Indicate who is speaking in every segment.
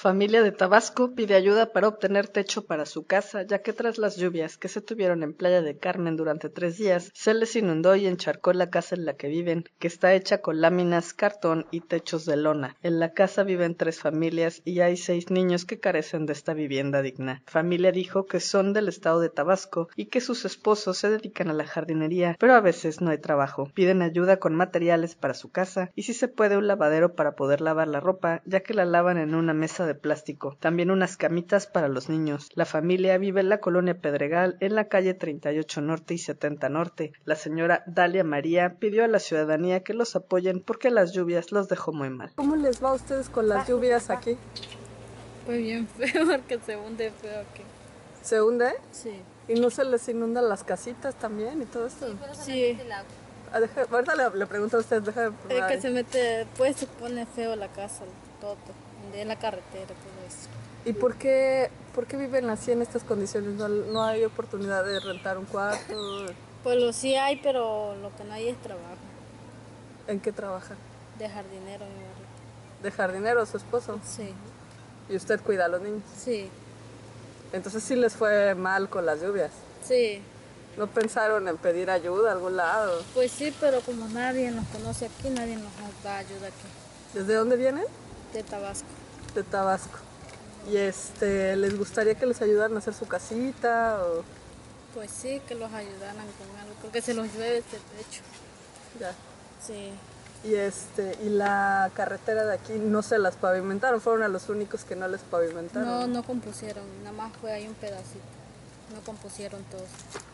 Speaker 1: Familia de Tabasco pide ayuda para obtener techo para su casa, ya que tras las lluvias que se tuvieron en Playa del Carmen durante 3 días, se les inundó y encharcó la casa en la que viven, que está hecha con láminas, cartón y techos de lona. En la casa viven 3 familias y hay 6 niños que carecen de esta vivienda digna. Familia dijo que son del estado de Tabasco y que sus esposos se dedican a la jardinería, pero a veces no hay trabajo. Piden ayuda con materiales para su casa y si se puede un lavadero para poder lavar la ropa, ya que la lavan en una mesa de plástico, también unas camitas para los niños. La familia vive en la colonia Pedregal, en la calle 38 Norte y 70 Norte. La señora Dalia María pidió a la ciudadanía que los apoyen porque las lluvias los dejó muy mal.
Speaker 2: ¿Cómo les va a ustedes con las lluvias aquí?
Speaker 3: Pues bien feo, porque se hunde feo aquí.
Speaker 2: ¿Se hunde?
Speaker 3: Sí.
Speaker 2: ¿Y no se les inundan las casitas también y todo esto?
Speaker 3: Sí.
Speaker 2: Ahorita le pregunto a usted, déjame.
Speaker 3: Es que se mete, pues se pone feo la casa, todo, en la carretera, todo eso.
Speaker 2: ¿Y por qué viven así en estas condiciones? ¿No hay oportunidad de rentar un cuarto?
Speaker 3: Pues lo sí hay, pero lo que no hay es trabajo.
Speaker 2: ¿En qué trabajan?
Speaker 3: De jardinero, mi marido.
Speaker 2: ¿De jardinero su esposo?
Speaker 3: Sí.
Speaker 2: ¿Y usted cuida a los niños?
Speaker 3: Sí.
Speaker 2: Entonces sí les fue mal con las lluvias.
Speaker 3: Sí.
Speaker 2: ¿No pensaron en pedir ayuda a algún lado?
Speaker 3: Pues sí, pero como nadie nos conoce aquí, nadie nos da ayuda aquí.
Speaker 2: ¿Desde dónde vienen?
Speaker 3: De Tabasco.
Speaker 2: De Tabasco. ¿Y les gustaría que les ayudaran a hacer su casita o...?
Speaker 3: Pues sí, que los ayudaran con algo, porque se los llueve este techo.
Speaker 2: Ya.
Speaker 3: Sí.
Speaker 2: Y la carretera de aquí no se las pavimentaron, fueron a los únicos que no les pavimentaron.
Speaker 3: No, no compusieron, nada más fue ahí un pedacito. No compusieron todos.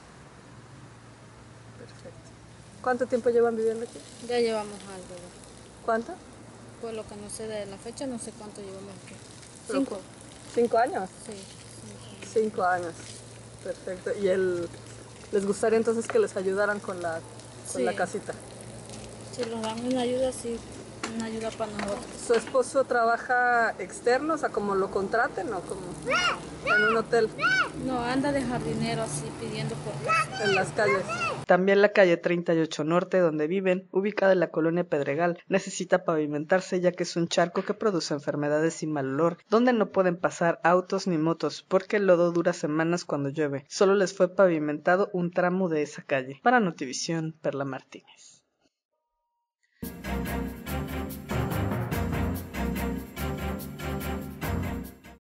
Speaker 2: Perfecto. ¿Cuánto tiempo llevan viviendo aquí?
Speaker 3: Ya llevamos algo. ¿No?
Speaker 2: ¿Cuánto?
Speaker 3: Pues lo que no sé de la fecha, no sé cuánto llevamos aquí.
Speaker 2: Pero
Speaker 3: 5.
Speaker 2: 5 años.
Speaker 3: Sí.
Speaker 2: 5 años. Perfecto. ¿Y les gustaría entonces que les ayudaran con la casita?
Speaker 3: Si nos dan una ayuda, sí, una ayuda para nosotros.
Speaker 2: ¿Su esposo trabaja externo, o sea, como lo contraten o como en un hotel?
Speaker 3: No, anda de jardinero así pidiendo por casa.
Speaker 2: En las calles.
Speaker 1: También la calle 38 Norte, donde viven, ubicada en la colonia Pedregal, necesita pavimentarse ya que es un charco que produce enfermedades y mal olor, donde no pueden pasar autos ni motos porque el lodo dura semanas cuando llueve. Solo les fue pavimentado un tramo de esa calle. Para Notivisión, Perla Martínez.